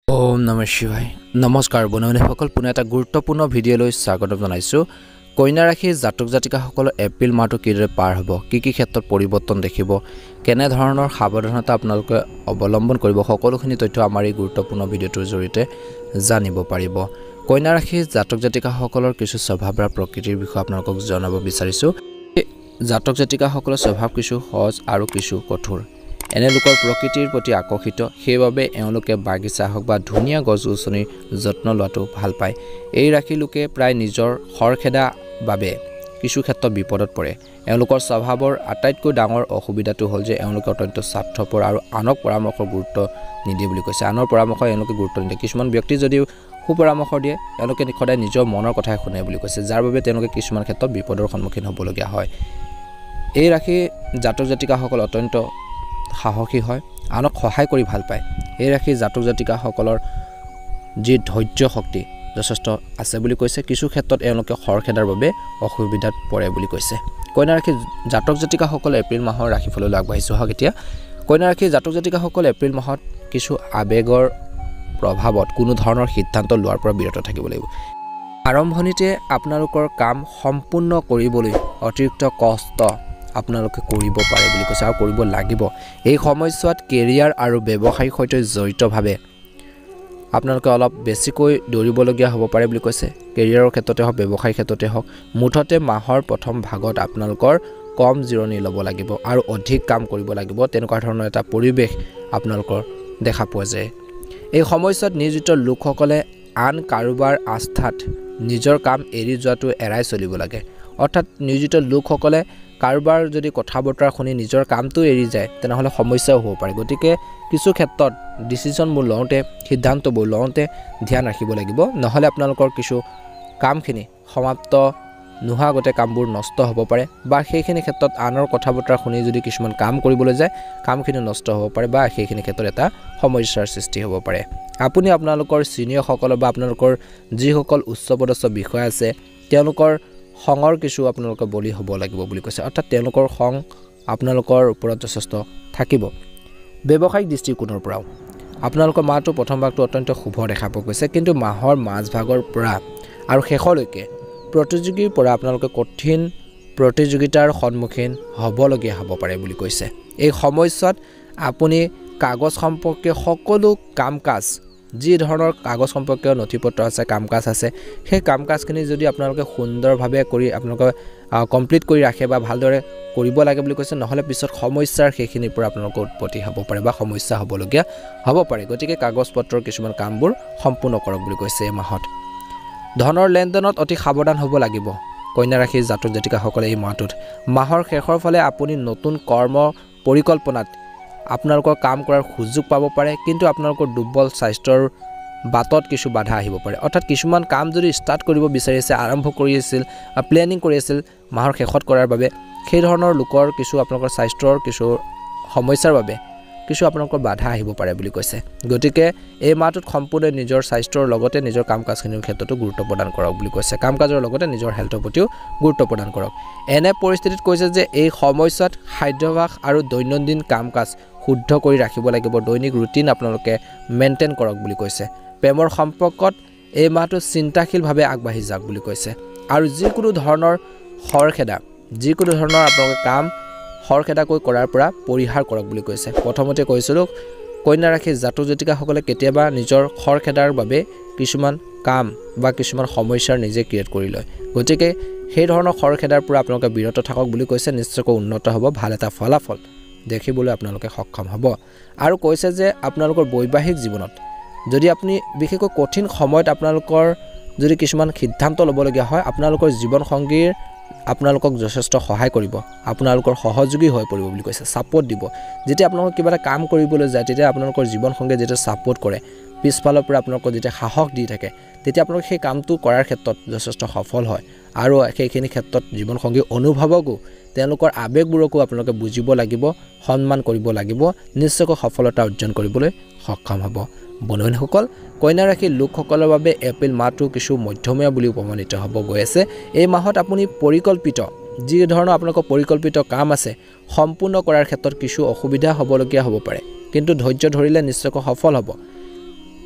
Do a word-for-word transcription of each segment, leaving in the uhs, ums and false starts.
ओम नमः शिवाय नमस्कार বন্ধুসকল পুনে এটা গুৰুত্বপূৰ্ণ ভিডিঅ'লৈ স্বাগত জনাইছো কন্যা ৰাশি জাতক জাতিকাসকল এপ্ৰিল মাহটো কিদৰে পাৰ হ'ব কি কি ক্ষেত্ৰত পৰিৱৰ্তন দেখিব কেনে ধৰণৰ সাৱধানতা আপোনালোকে অৱলম্বন কৰিব সকলোখিনি তথ্য আমাৰ এই গুৰুত্বপূৰ্ণ ভিডিঅ'টোৰ জৰিয়তে জানিব পাৰিব কন্যা ৰাশি জাতক জাতিকাসকলৰ কিছু স্বভাৱ আৰু প্ৰকৃতিৰ বিষয়ে আপোনালোকক জনাব বিচাৰিছো জাতক জাতিকাসকলৰ স্বভাৱ কিছু সহজ আৰু কিছু কঠোৰ এনে লোকৰ প্ৰকৃতিৰ প্ৰতি আকৰ্ষিত সেইবাবে এওঁলোকে বাগিচা হক বা ধুনীয়া গছ-গছনিৰ যত্ন লোৱাটো ভাল পায় এই ৰাশি লোকে প্ৰায় নিজৰ খৰখেদা বাবে কিছু ক্ষেত্ৰত বিপদত পৰে এওঁলোকৰ স্বভাৱৰ আটাইতকৈ ডাঙৰ অসুবিধাটো হ'ল যে এওঁলোকে অত্যন্ত স্বাৰ্থপৰ আৰু আনক পৰামৰ্শ গুৰুত্ব নিদিয়ে বুলি কৈছে আনৰ পৰামৰ্শ এওঁলোকে গুৰুত্ব নিদিয়ে কিছুমান ব্যক্তি যদিও সুপৰামৰ্শ দিয়ে এওঁলোকে সদায় নিজৰ মনৰ কথাই শুনে বুলি কৈছে যাৰ বাবে তেওঁলোকে কিছুমান ক্ষেত্ৰত বিপদৰ সন্মুখীন হ'বলগীয়া হয় এই ৰাশি জাতক জাতিকাসকল অত্যন্ত সাহসী হয় আনক সহায় কৰি ভাল পায় এই ৰাশি জাতক জাতিকাসকলৰ যি ধৈৰ্য শক্তি যথেষ্ট আছে বুলি কৈছে কিছু ক্ষেত্ৰত এওঁলোকে খৰখেদাৰ বাবে অসুবিধাত পৰে বুলি কৈছে কন্যা ৰাশি জাতক জাতিকাসকল এপ্ৰিল মাহৰ ৰাশিফললৈ আগবাঢ়িছো হক এতিয়া কন্যা ৰাশি জাতক জাতিকাসকল এপ্ৰিল মাহত কিছু আবেগৰ প্ৰভাৱত কোনো ধৰণৰ সিদ্ধান্ত লোৱাৰ পৰা বিৰত থাকিব লাগিব আৰম্ভণিতে আপোনালোকৰ কাম সম্পূৰ্ণ কৰিবলৈ অতিৰিক্ত কষ্ট আপোনালোকে কৰিব পাৰে বুলি কৈছে আৰু কৰিব লাগিব এই সময়ছোৱাত কেৰিয়াৰ আৰু ব্যৱসায়িক সৈতে জড়িতভাৱে আপোনালোকে অলপ বেছিকৈ দৌৰিবলগীয়া হ'ব পাৰে বুলি কৈছে কেৰিয়াৰৰ ক্ষেত্ৰতে হওক ব্যৱসায়িক ক্ষেত্ৰতে হওক মুঠতে মাহৰ প্ৰথম ভাগত আপোনালোকৰ কম জিৰণি ল'ব লাগিব আৰু অধিক কাম কৰিব লাগিব তেনেকুৱা ধৰণৰ এটা পৰিৱেশ আপোনালোকৰ দেখা পোৱা যায় এই সময়ছোৱাত নিয়োজিত লোকসকলে আন কাৰোবাৰ আস্থাত নিজৰ কাম এৰি যোৱাটো এৰাই চলিব লাগে অৰ্থাৎ নিয়োজিত লোকসকলে কাৰোবাৰ যদি কথা বতৰা শুনি নিজৰ কামটো এৰি যায় তেনেহলে সমস্যাও হ'ব পাৰে গতিকে কিছু ক্ষেত্ৰত ডিসিশনবোৰ লওঁতে সিদ্ধান্তবোৰ লওঁতে ধ্যান ৰাখিব লাগিব নহলে আপোনালোকৰ কিছু কামখিনি সমাপ্ত নোহোৱা গতে কামবোৰ নষ্ট হ'ব পাৰে বা সেইখিনি ক্ষেত্ৰত আনৰ কথা বতৰা শুনি যদি কিছুমান কাম কৰিবলৈ যায় কামখিনি নষ্ট হ'ব পাৰে বা সেইখিনি ক্ষেত্ৰত এটা সমস্যাৰ সৃষ্টি হ'ব পাৰে আপুনি আপোনালোকৰ সিনিয়ৰ সকল বা আপোনালোকৰ যিসকল উচ্চপদস্থ বিষয় আছে তেওঁলোকৰ খঙৰ কিছু আপোনালোকে বলি হ'ব লাগিব বুলি কৈছে অৰ্থাৎ তেওঁলোকৰ খং আপোনালোকৰ ওপৰত যথেষ্ট থাকিব ব্যৱসায়িক দৃষ্টিকোণৰ পৰাও আপোনালোকৰ মাহটো প্ৰথম ভাগটো অত্যন্ত শুভ দেখা পোৱা গৈছে কিন্তু মাহৰ মাজভাগৰ পৰা আৰু শেষলৈকে প্ৰতিযোগীৰ পৰা আপোনালোকে কঠিন প্ৰতিযোগিতাৰ সন্মুখীন হ'বলগীয়া হ'ব পাৰে বুলি কৈছে এই সময়ছোৱাত আপুনি কাগজ সম্পৰ্কীয় সকলো কাম-কাজ যি ধৰণৰ কাগজ সম্পৰ্কীয় নথিপত্ৰ আছে কাম-কাজ আছে সেই কাম-কাজখিনি যদি আপোনালোকে সুন্দৰভাৱে কৰি আপোনালোকে কমপ্লিট কৰি ৰাখে বা ভালদৰে কৰিব লাগে বুলি কৈছে নহলে পিছত সমস্যাৰ সেইখিনিৰ পৰা আপোনালোকৰ উৎপত্তি হ'ব পাৰে বা সমস্যা হ'বলগীয়া হ'ব পাৰে গতিকে কাগজ পত্ৰৰ কিছুমান কামবোৰ সম্পূৰ্ণ কৰক বুলি কৈছে এই মাহত ধনৰ লেনদেনত অতি সাৱধান হ'ব লাগিব কন্যা ৰাশিৰ জাতক জাতিকাসকলে এই মাহটোত মাহৰ শেষৰ ফালে আপুনি নতুন কৰ্ম পৰিকল্পনাত আপোনালোকৰ কাম কৰাৰ সুযোগ পাব পাৰে কিন্তু আপোনালোকৰ দুৰ্বল স্বাস্থ্যৰ বাটত কিছু বাধা আহিব পাৰে অৰ্থাৎ কিছুমান কাম যদি ষ্টাৰ্ট কৰিব বিচাৰিছে আৰম্ভ কৰি আছিল প্লেনিং কৰি আছিল মাহৰ শেষত কৰাৰ বাবে সেই ধৰণৰ লোকৰ কিছু আপোনালোকৰ স্বাস্থ্যৰ কিছু সমস্যাৰ বাবে কিছু আপোনালোকৰ বাধা আহিব পাৰে বুলি কৈছে গতিকে এই মাহটোত সম্পূৰ্ণ নিজৰ স্বাস্থ্যৰ লগতে নিজৰ কাম-কাজখিনিৰ ক্ষেত্ৰতো গুৰুত্ব প্ৰদান কৰক বুলি কৈছে কাম-কাজৰ লগতে নিজৰ হেল্থৰ প্ৰতিও গুৰুত্ব প্ৰদান কৰক এনে পৰিস্থিতিত কৈছে যে এই সময়ছোৱাত খাদ্যাভ্যাস আৰু দৈনন্দিন কাম-কাজ শুদ্ধ কৰি ৰাখিব লাগিব দৈনিক ৰুটিন আপোনালোকে মেইনটেইন কৰক বুলি কৈছে প্ৰেমৰ সম্পৰ্কত এই মাহটো চিন্তাশীলভাৱে আগবাঢ়ি যাওক বুলি কৈছে আৰু যিকোনো ধৰণৰ খৰখেদা যিকোনো ধৰণৰ আপোনালোকে কাম খৰখেদাকৈ কৰাৰ পৰা পৰিহাৰ কৰক বুলি কৈছে প্ৰথমতে কৈছিলোঁ কন্যা ৰাশিৰ জাতক জাতিকাসকলে কেতিয়াবা নিজৰ খৰখেদাৰ বাবে কিছুমান কাম বা কিছুমান সমস্যাৰ নিজে ক্ৰিয়েট কৰি লয় গতিকে সেই ধৰণৰ খৰখেদাৰ পৰা আপোনালোকে বিৰত থাকক বুলি কৈছে নিশ্চয়কৈ উন্নত হ'ব ভাল এটা ফলাফল দেখিবলৈ আপোনালোকে সক্ষম হ'ব আৰু কৈছে যে আপোনালোকৰ বৈবাহিক জীৱনত যদি আপুনি বিশেষকৈ কঠিন সময়ত আপোনালোকৰ যদি কিছুমান সিদ্ধান্ত ল'বলগীয়া হয় আপোনালোকৰ জীৱন সংগীৰ আপোনালোকক যথেষ্ট সহায় কৰিব আপোনালোকৰ সহযোগী হৈ পৰিব বুলি কৈছে সাপোৰ্ট দিব যেতিয়া আপোনালোক কিবা এটা কাম কৰিবলৈ যায় তেতিয়া আপোনালোকৰ জীৱন সংগীয়ে যেতিয়া সাপোৰ্ট কৰে পিছফালৰ পৰা আপোনালোকক যেতিয়া সাহস দি থাকে তেতিয়া আপোনালোক সেই কামটো কৰাৰ ক্ষেত্ৰত যথেষ্ট সফল হয় আৰু সেইখিনি ক্ষেত্ৰত জীৱন সংগী অনুভৱকো তেওঁলোকৰ আবেগবোৰকো আপোনালোকে বুজিব লাগিব সন্মান কৰিব লাগিব নিশ্চয়কৈ সফলতা অৰ্জন কৰিবলৈ সক্ষম হ'ব বন্ধুসকল কন্যা ৰাশিৰ লোকসকলৰ বাবে এপ্ৰিল মাহটো কিছু মধ্যমীয়া বুলি উপমানিত হ'ব গৈ আছে এই মাহত আপুনি পৰিকল্পিত যি ধৰণৰ আপোনালোকৰ পৰিকল্পিত কাম আছে সম্পূৰ্ণ কৰাৰ ক্ষেত্ৰত কিছু অসুবিধা হ'বলগীয়া হ'ব পাৰে কিন্তু ধৈৰ্য ধৰিলে নিশ্চয়কৈ সফল হ'ব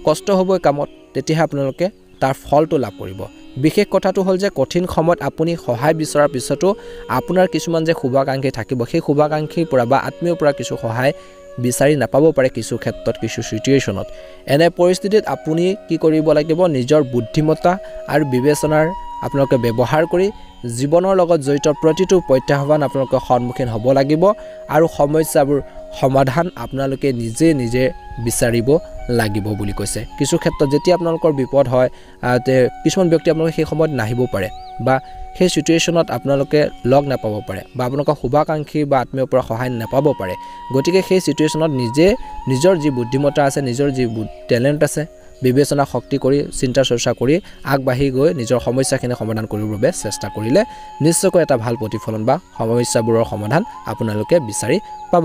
কষ্ট হ'বই কামত তেতিয়াহে আপোনালোকে তাৰ ফলটো লাভ কৰিব বিশেষ কথাটো হ'ল যে কঠিন সময়ত আপুনি সহায় বিচৰাৰ পিছতো আপোনাৰ কিছুমান যে শুভাকাংক্ষী থাকিব সেই শুভাকাংক্ষীৰ পৰা বা আত্মীয়ৰ পৰা কিছু সহায় বিচাৰি নাপাব পাৰে কিছু ক্ষেত্ৰত কিছু সিচুৱেশ্যনত এনে পৰিস্থিতিত আপুনি কি কৰিব লাগিব নিজৰ বুদ্ধিমত্তা আৰু বিবেচনাৰ আপোনালোকে ব্যৱহাৰ কৰি জীৱনৰ লগত জড়িত প্ৰতিটো প্ৰত্যাহ্বান আপোনালোকে সন্মুখীন হ'ব লাগিব আৰু সমস্যাবোৰ সমাধান আপোনালোকে নিজে নিজে বিচাৰিব লাগিব বুলি কৈছে কিছু ক্ষেত্ৰত যেতিয়া আপোনালোকৰ বিপদ হয় তে কিছুমান ব্যক্তি আপোনালোকে সেই সময়ত নাহিব পাৰে বা সেই সিচুৱেশ্যনত আপোনালোকে লগ নাপাব পাৰে বা আপোনালোকৰ শুভাকাংক্ষী বা আত্মীয়ৰ পৰা সহায় নাপাব পাৰে গতিকে সেই সিচুৱেশ্যনত নিজে নিজৰ যি বুদ্ধিমত্তা আছে নিজৰ যি টেলেণ্ট আছে বিবেচনা শক্তি কৰি চিন্তা চৰ্চা কৰি আগবাঢ়ি গৈ নিজৰ সমস্যাখিনি সমাধান কৰিবৰ বাবে চেষ্টা কৰিলে নিশ্চয়কৈ এটা ভাল প্ৰতিফলন বা সমস্যাবোৰৰ সমাধান আপোনালোকে বিচাৰি পাব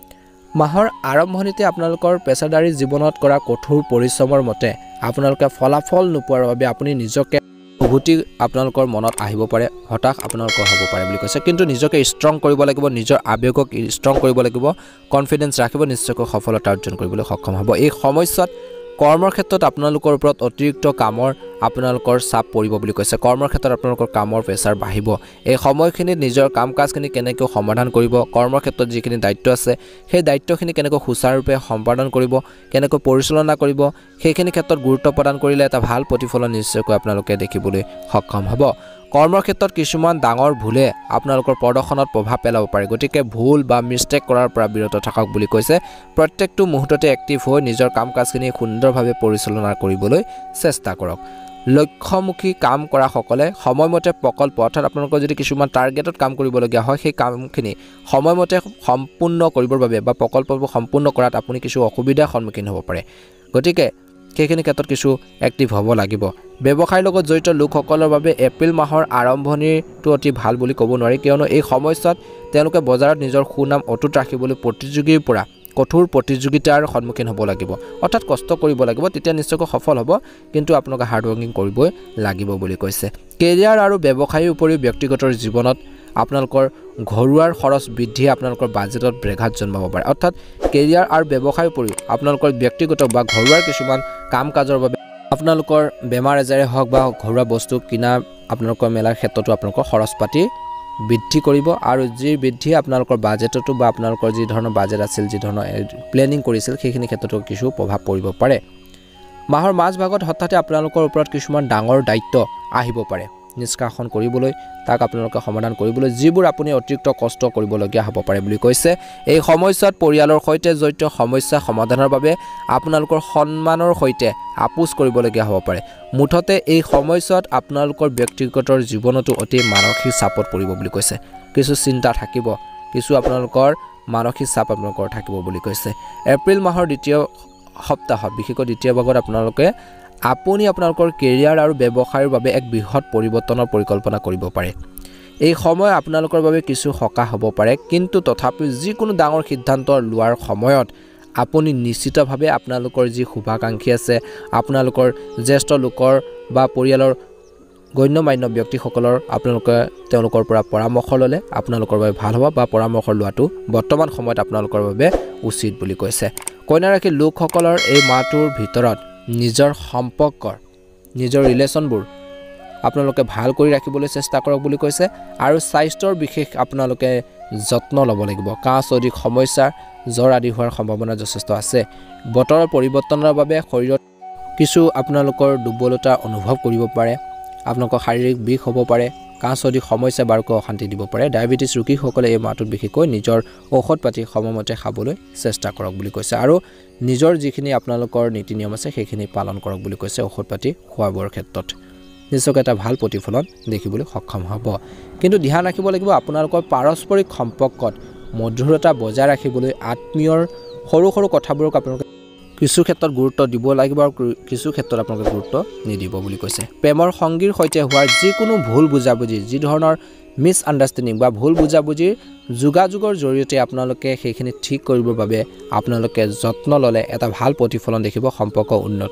মাহৰ আৰম্ভণিতে আপোনালোকৰ পেছাদাৰী জীৱনত কৰা কঠোৰ পৰিশ্ৰমৰ মতে আপোনালোকে ফলাফল নোপোৱাৰ বাবে আপুনি নিজকে উভতি আপোনালোকৰ মনত আহিব পাৰে হতাশ আপোনালোকৰ হ'ব পাৰে বুলি কৈছে কিন্তু নিজকে ষ্ট্ৰং কৰিব লাগিব নিজৰ আবেগক ষ্ট্ৰং কৰিব লাগিব কনফিডেন্স ৰাখিব নিশ্চয়কৈ সফলতা অৰ্জন কৰিবলৈ সক্ষম হ'ব এই সময়ছোৱাত কৰ্মৰ ক্ষেত্ৰত আপোনালোকৰ ওপৰত অতিৰিক্ত কামৰ আপোনালোকৰ চাপ পৰিব বুলি কৈছে কৰ্মৰ ক্ষেত্ৰত আপোনালোকৰ কামৰ প্ৰেছাৰ বাঢ়িব এই সময়খিনিত নিজৰ কাম কাজখিনি কেনেকৈ সমাধান কৰিব কৰ্মৰ ক্ষেত্ৰত যিখিনি দায়িত্ব আছে সেই দায়িত্বখিনি কেনেকৈ সুচাৰুৰূপে সম্পাদন কৰিব কেনেকৈ পৰিচালনা কৰিব সেইখিনি ক্ষেত্ৰত গুৰুত্ব প্ৰদান কৰিলে এটা ভাল প্ৰতিফলন নিশ্চয়কৈ আপোনালোকে দেখিবলৈ সক্ষম হ'ব কৰ্মৰ ক্ষেত্ৰত কিছুমান ডাঙৰ ভুলে আপোনালোকৰ প্ৰদৰ্শনত প্ৰভাৱ পেলাব পাৰে গতিকে ভুল বা মিষ্টেক কৰাৰ পৰা বিৰত থাকক বুলি কৈছে প্ৰত্যেকটো মুহূৰ্ততে এক্টিভ হৈ নিজৰ কাম কাজখিনি সুন্দৰভাৱে পৰিচালনা কৰিবলৈ চেষ্টা কৰক লক্ষ্যমুখী কাম কৰা সকলে সময়মতে প্ৰকল্প অৰ্থাৎ আপোনালোকৰ যদি কিছুমান টাৰ্গেটত কাম কৰিবলগীয়া হয় সেই কামখিনি সময়মতে সম্পূৰ্ণ কৰিবৰ বাবে বা প্ৰকল্পবোৰ সম্পূৰ্ণ কৰাত আপুনি কিছু অসুবিধাৰ সন্মুখীন হ'ব পাৰে গতিকে সেইখিনি ক্ষেত্ৰত কিছু এক্টিভ হ'ব লাগিব ব্যৱসায়ৰ লগত জড়িত লোকসকলৰ বাবে এপ্ৰিল মাহৰ আৰম্ভণিটো অতি ভাল বুলি ক'ব নোৱাৰি কিয়নো এই সময়ছোৱাত তেওঁলোকে বজাৰত নিজৰ সুনাম অটুট ৰাখিবলৈ প্ৰতিযোগীৰ পৰা কঠোৰ প্ৰতিযোগিতাৰ সন্মুখীন হ'ব লাগিব অৰ্থাৎ কষ্ট কৰিব লাগিব তেতিয়া নিশ্চয়কৈ সফল হ'ব কিন্তু আপোনালোকে হাৰ্ড ৱৰ্কিং কৰিবই লাগিব বুলি কৈছে কেৰিয়াৰ আৰু ব্যৱসায়ৰ উপৰিও ব্যক্তিগত জীৱনত আপোনালোকৰ ঘৰুৱাৰ খৰচ বৃদ্ধি আপোনালোকৰ বাজেটত ব্ৰেঘাত জন্মাব পাৰে অৰ্থাৎ কেৰিয়াৰ আৰু ব্যৱসায়ৰ উপৰিও আপোনালোকৰ ব্যক্তিগত বা ঘৰুৱাৰ কিছুমান কাম কাজৰ বাবে আপোনালোকৰ বেমাৰ আজাৰে হওক বা ঘৰুৱা বস্তু কিনা আপোনালোকৰ মেলাৰ ক্ষেত্ৰতো আপোনালোকৰ খৰচ পাতি বৃদ্ধি কৰিব আৰু যি বৃদ্ধি আপোনালোকৰ বাজেটতো বা আপোনালোকৰ যি ধৰণৰ বাজেট আছিল যি ধৰণৰ প্লেনিং কৰিছিল সেইখিনি ক্ষেত্ৰতো কিছু প্ৰভাৱ পৰিব পাৰে মাহৰ মাজ ভাগত হঠাতে আপোনালোকৰ ওপৰত কিছুমান ডাঙৰ দায়িত্ব আহিব পাৰে নিষ্কাশন কৰিবলৈ তাক আপোনালোকে সমাধান কৰিবলৈ যিবোৰ আপুনি অতিৰিক্ত কষ্ট কৰিবলগীয়া হ'ব পাৰে বুলি কৈছে এই সময়ছোৱাত পৰিয়ালৰ সৈতে জড়িত সমস্যা সমাধানৰ বাবে আপোনালোকৰ সন্মানৰ সৈতে আপোচ কৰিবলগীয়া হ'ব পাৰে মুঠতে এই সময়ছোৱাত আপোনালোকৰ ব্যক্তিগত জীৱনতো অতি মানসিক চাপত পৰিব বুলি কৈছে কিছু চিন্তা থাকিব কিছু আপোনালোকৰ মানসিক চাপ আপোনালোকৰ থাকিব বুলি কৈছে এপ্ৰিল মাহৰ দ্বিতীয় সপ্তাহত বিশেষকৈ দ্বিতীয় ভাগত আপোনালোকে আপুনি আপোনালোকৰ কেৰিয়াৰ আৰু ব্যৱসায়ৰ বাবে এক বৃহৎ পৰিৱৰ্তনৰ পৰিকল্পনা কৰিব পাৰে এই সময় আপোনালোকৰ বাবে কিছু সকাহ হ'ব পাৰে কিন্তু তথাপিও যিকোনো ডাঙৰ সিদ্ধান্ত লোৱাৰ সময়ত আপুনি নিশ্চিতভাৱে আপোনালোকৰ যি শুভাকাংক্ষী আছে আপোনালোকৰ জ্যেষ্ঠ লোকৰ বা পৰিয়ালৰ গণ্যমান্য ব্যক্তিসকলৰ আপোনালোকে তেওঁলোকৰ পৰা পৰামৰ্শ ল'লে আপোনালোকৰ বাবে ভাল হ'ব বা পৰামৰ্শ লোৱাটো বৰ্তমান সময়ত আপোনালোকৰ বাবে উচিত বুলি কৈছে কন্যা ৰাশিৰ লোকসকলৰ এই মাহটোৰ ভিতৰত নিজৰ সম্পৰ্কৰ নিজৰ ৰিলেশ্যনবোৰ আপোনালোকে ভাল কৰি ৰাখিবলৈ চেষ্টা কৰক বুলি কৈছে আৰু স্বাস্থ্যৰ বিশেষ আপোনালোকে যত্ন ল'ব লাগিব কাহ অধিক সমস্যা জ্বৰ আদি হোৱাৰ সম্ভাৱনা যথেষ্ট আছে বতৰৰ পৰিৱৰ্তনৰ বাবে শৰীৰত কিছু আপোনালোকৰ দুৰ্বলতা অনুভৱ কৰিব পাৰে আপোনালোকৰ শাৰীৰিক বিষ হ'ব পাৰে কাহ অধিক সমস্যা বাৰুকৈ অশান্তি দিব পাৰে ডায়েবেটিছ ৰোগীসকলে এই মাহটোত বিশেষকৈ নিজৰ ঔষধ পাতি সময়মতে খাবলৈ চেষ্টা কৰক বুলি কৈছে আৰু নিজৰ যিখিনি আপোনালোকৰ নীতি নিয়ম আছে সেইখিনি পালন কৰক বুলি কৈছে ঔষধ পাতি খোৱা বোৱাৰ ক্ষেত্ৰত নিশ্চয়কৈ এটা ভাল প্ৰতিফলন দেখিবলৈ সক্ষম হ'ব কিন্তু ধ্যান ৰাখিব লাগিব আপোনালোকৰ পাৰস্পৰিক সম্পৰ্কত মধুৰতা বজাই ৰাখিবলৈ আত্মীয়ৰ সৰু সৰু কথাবোৰক আপোনালোকে কিছু ক্ষেত্ৰত গুৰুত্ব দিব লাগিব আৰু কিছু ক্ষেত্ৰত আপোনালোকে গুৰুত্ব নিদিব বুলি কৈছে প্ৰেমৰ সংগীৰ সৈতে হোৱাৰ যিকোনো ভুল বুজাবুজি যি ধৰণৰ মিছ আণ্ডাৰষ্টেণ্ডিং বা ভুল বুজাবুজিৰ যোগাযোগৰ জৰিয়তে আপোনালোকে সেইখিনি ঠিক কৰিবৰ বাবে আপোনালোকে যত্ন ল'লে এটা ভাল প্ৰতিফলন দেখিব সম্পৰ্ক উন্নত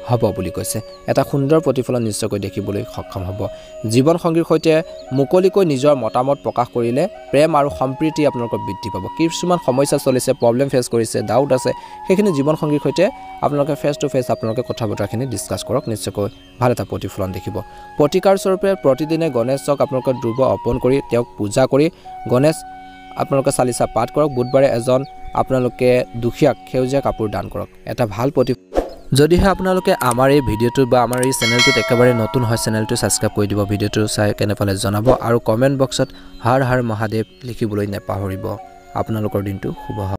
হ'ব বুলি কৈছে এটা সুন্দৰ প্ৰতিফলন নিশ্চয়কৈ দেখিবলৈ সক্ষম হ'ব জীৱন সংগীৰ সৈতে মুকলিকৈ নিজৰ মতামত প্ৰকাশ কৰিলে প্ৰেম আৰু সম্প্ৰীতি আপোনালোকৰ বৃদ্ধি পাব কিছুমান সমস্যা চলিছে প্ৰব্লেম ফেচ কৰিছে ডাউট আছে সেইখিনি জীৱন সংগীৰ সৈতে আপোনালোকে ফেচ টু ফেচ আপোনালোকে কথা বতৰাখিনি ডিসকাস কৰক নিশ্চয়কৈ ভাল এটা প্ৰতিফলন দেখিব প্ৰতিকাৰ স্বৰূপে প্ৰতিদিনে গণেশক আপোনালোকে দুৰ্ব অৰ্পণ কৰি তেওঁক পূজা কৰি গণেশ আপোনালোকে চালিসা পাঠ কৰক বুধবাৰে এজন আপোনালোকে দুখীয়াক সেউজীয়া কাপোৰ দান কৰক এটা ভাল প্ৰতি যদিহে আপোনালোকে আমাৰ এই ভিডিওটো বা আমাৰ এই চেনেলটোত একেবাৰে নতুন হয় চেনেলটো সাবস্ক্ৰাইব কৰি দিব ভিডিওটো চাই কেনেপালে জনাব আৰু কমেন্ট বক্সত হৰ হৰ মহাদেৱ লিখিবলৈ নেপাহৰিব আপোনালোকৰ দিনটো শুভ